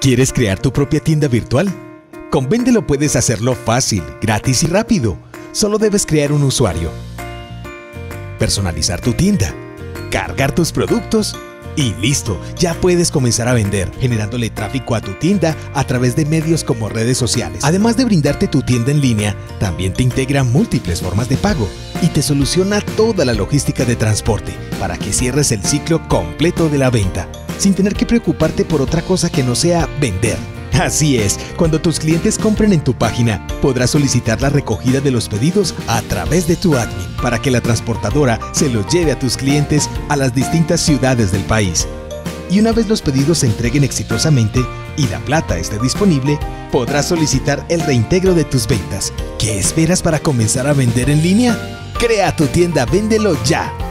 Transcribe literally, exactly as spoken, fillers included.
¿Quieres crear tu propia tienda virtual? Con Véndelo puedes hacerlo fácil, gratis y rápido. Solo debes crear un usuario, personalizar tu tienda, cargar tus productos y listo, ya puedes comenzar a vender, generándole tráfico a tu tienda a través de medios como redes sociales. Además de brindarte tu tienda en línea, también te integra múltiples formas de pago y te soluciona toda la logística de transporte para que cierres el ciclo completo de la venta, sin tener que preocuparte por otra cosa que no sea vender. Así es, cuando tus clientes compren en tu página, podrás solicitar la recogida de los pedidos a través de tu admin para que la transportadora se los lleve a tus clientes a las distintas ciudades del país. Y una vez los pedidos se entreguen exitosamente y la plata esté disponible, podrás solicitar el reintegro de tus ventas. ¿Qué esperas para comenzar a vender en línea? Crea tu tienda Véndelo ya.